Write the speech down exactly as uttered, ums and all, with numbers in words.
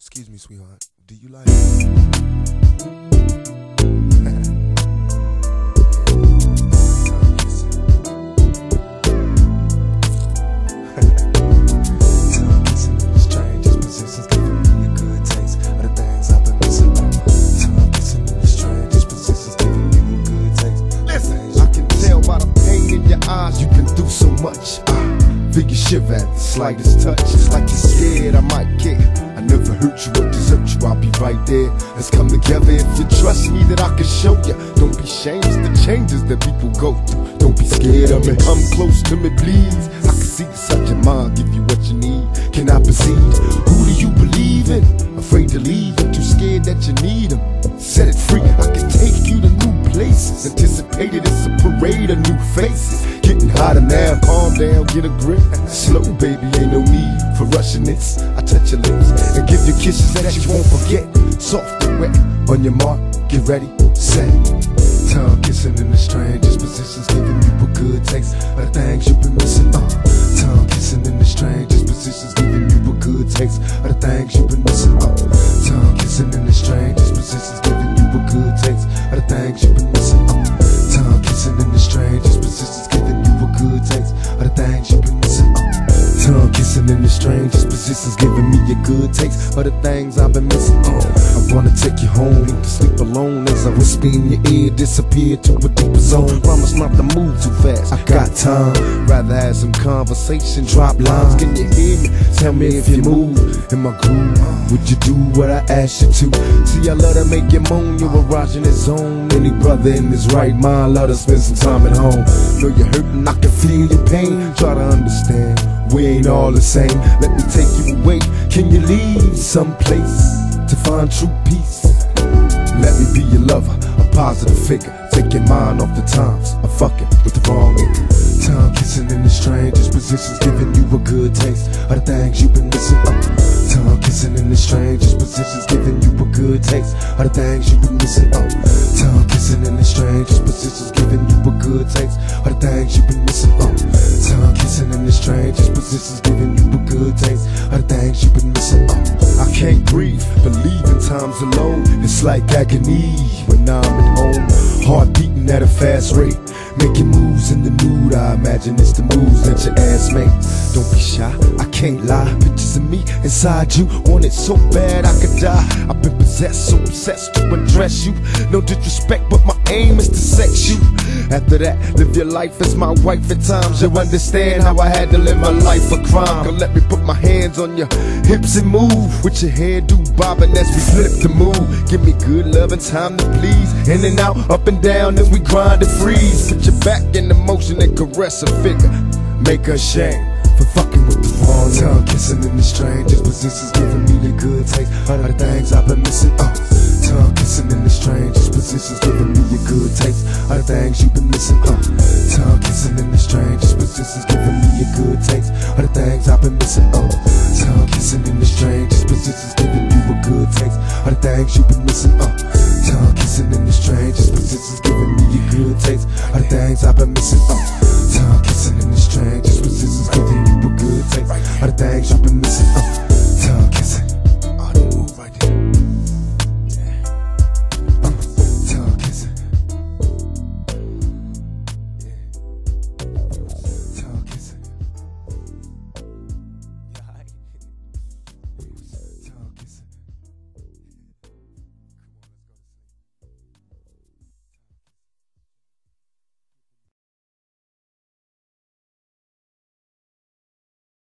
Excuse me, sweetheart. Do you like strangest positions giving me a good taste of the things I've been missing. Tongue kissing in the strangest positions giving you a good taste. Listen, I can tell by the pain in your eyes you've been through so much. I feel you shiver at the slightest touch. It's like you're scared I might kick. I never hurt you or desert you, I'll be right there. Let's come together if you trust me that I can show you. Don't be shameless, the changes that people go through. Don't be scared of me, come close to me please. I can see inside your mind, give you what you need. Can I proceed? Who do you believe in? Afraid to leave and too scared that you need them. Set it free, I can take you to new places. Anticipated it's a parade of new faces. Getting hotter now, calm down, get a grip. Slow baby, ain't no need for rushing it. I touch your lips and give you kisses that you won't forget. Soft and wet, on your mark, get ready, set. Tongue kissing in the strangest positions, giving you a good taste of the things you've been missing. Uh. Tongue kissing in the strangest positions, giving you a good taste of the things you've been missing. Uh. Tongue kissing in the strangest positions, giving you a good taste of the things you've been missing. Uh. Tongue kissing in the strangest positions, giving you a good taste of the things you've been missing. Uh. Tongue kissing in the strangest positions, giving me a good taste of the things I've been missing. Uh. I wanna take you home, to sleep alone as I whisper in your ear, disappear to a deeper zone. Promise not to move too fast, I got time. Rather have some conversation, drop lines. Can you hear me? Tell me if you move in my groove. Would you do what I asked you to? See, I love to make you moan, you're a erogenous zone. Any brother in his right mind love to spend some time at home. Know you're hurting, I can feel your pain. Try to understand, we ain't all the same. Let me take you away. Can you leave someplace to find true peace? Let me be your lover, a positive figure. Take your mind off the times of fucking with the wrong nigga. Tongue kissing in the strangest positions, giving you a good taste of the things you've been missing. Uh. Tongue kissing in the strangest positions, giving you a good taste of the things you've been missing. Uh. Tongue kissing in the strangest positions, giving you a good taste of the things you've been missing. Uh. Tongue kissing in the strangest positions, giving you a good taste of the things you've been missing. Uh. I can't breathe, believe in times alone. It's like agony when I'm at home. Heart beating at a fast rate, making moves in the nude. I imagine it's the moves that your ass make. Don't be shy, I can't lie. Pictures of me inside you, want it so bad I could die. I've been possessed, so obsessed to undress you. No disrespect, but my aim is to sex you. After that, live your life as my wife at times. You'll understand how I had to live my life a crime. Come let me put my hands on your hips and move with your hairdo bobbing as we flip the move. Give me good love and time to please. In and out, up and down, then we grind and freeze. Put your back in the motion and caress a figure. Make her ashamed for fucking with the wrong. Tongue kissing in the strangest positions, giving me the good taste of the things I've been missing. Uh. Tongue kissing in the strangest positions, giving me a good taste of the things you've been missing. Uh. Tongue kissing in the strangest positions, giving me a good taste of the things I've been missing. Uh. Tongue kissing in the strangest positions, giving you a good taste of the things you've been missing. Uh. Tongue kissing in the strangest positions, giving me a good taste